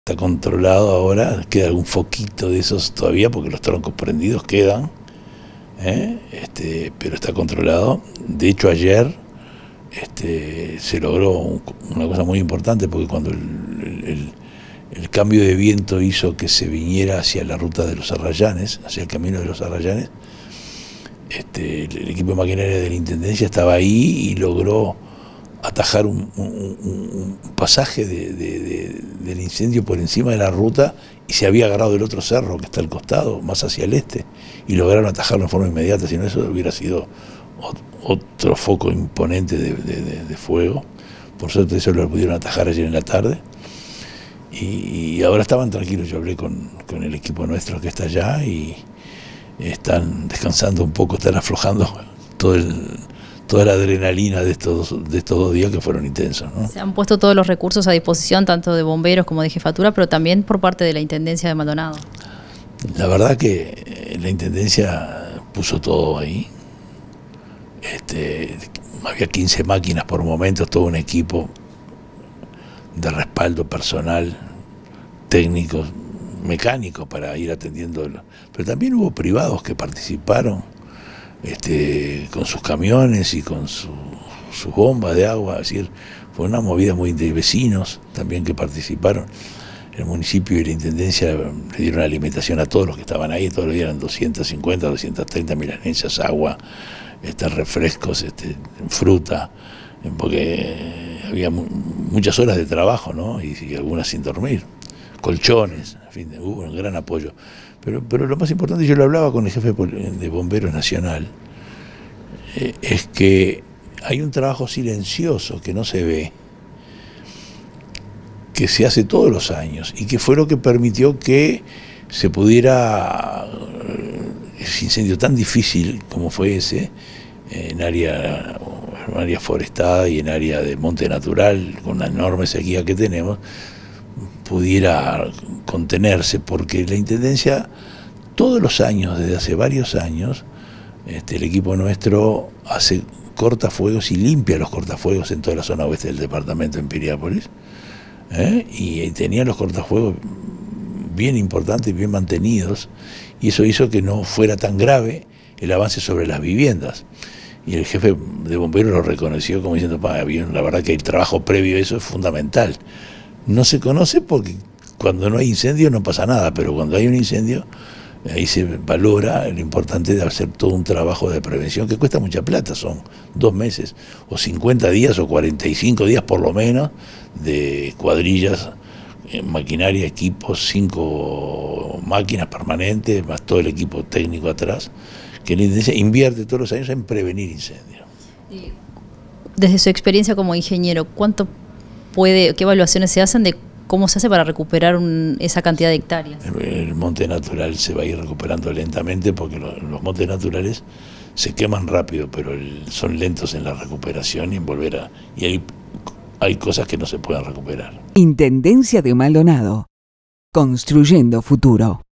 Está controlado ahora, queda algún foquito de esos todavía porque los troncos prendidos quedan, pero está controlado. De hecho ayer se logró una cosa muy importante, porque cuando el cambio de viento hizo que se viniera hacia la ruta de los Arrayanes, hacia el camino de los Arrayanes, el equipo de maquinaria de la Intendencia estaba ahí y logró atajar un pasaje del incendio por encima de la ruta, y se había agarrado del otro cerro que está al costado, más hacia el este, y lograron atajarlo en forma inmediata. Si no, eso hubiera sido otro foco imponente de fuego. Por suerte eso lo pudieron atajar ayer en la tarde, y ahora estaban tranquilos. Yo hablé con el equipo nuestro que está allá y están descansando un poco, están aflojando toda la adrenalina de estos 2 días que fueron intensos, ¿no? Se han puesto todos los recursos a disposición, tanto de bomberos como de jefatura, pero también por parte de la Intendencia de Maldonado. La verdad que la Intendencia puso todo ahí. Había 15 máquinas por momentos, todo un equipo de respaldo personal, técnicos, mecánicos para ir atendiendo. Pero también hubo privados que participaron, con sus camiones y con sus bombas de agua. Es decir, fue una movida muy de vecinos también que participaron. El municipio y la Intendencia le dieron alimentación a todos los que estaban ahí. Todos los días eran 250, 230 milanesas, agua, refrescos, fruta, porque había muchas horas de trabajo, ¿no? Y algunas sin dormir, colchones, en fin, hubo un gran apoyo. Pero lo más importante, yo lo hablaba con el jefe de Bomberos Nacional, es que hay un trabajo silencioso que no se ve, que se hace todos los años, y que fue lo que permitió que se pudiera, ese incendio tan difícil como fue ese, en área forestada y en área de monte natural, con la enorme sequía que tenemos, pudiera contenerse, porque la Intendencia todos los años, desde hace varios años, el equipo nuestro hace cortafuegos y limpia los cortafuegos en toda la zona oeste del departamento, en Piriápolis, y tenía los cortafuegos bien importantes, bien mantenidos, y eso hizo que no fuera tan grave el avance sobre las viviendas. Y el jefe de bomberos lo reconoció como diciendo, la verdad que el trabajo previo a eso es fundamental. No se conoce porque cuando no hay incendio no pasa nada, pero cuando hay un incendio, ahí se valora lo importante de hacer todo un trabajo de prevención que cuesta mucha plata. Son 2 meses, o 50 días, o 45 días por lo menos, de cuadrillas, maquinaria, equipos, 5 máquinas permanentes, más todo el equipo técnico atrás, que la Intendencia invierte todos los años en prevenir incendios. Desde su experiencia como ingeniero, ¿qué evaluaciones se hacen de cómo se hace para recuperar esa cantidad de hectáreas? El monte natural se va a ir recuperando lentamente, porque los montes naturales se queman rápido, pero son lentos en la recuperación y en volver a... Y hay cosas que no se pueden recuperar. Intendencia de Maldonado. Construyendo futuro.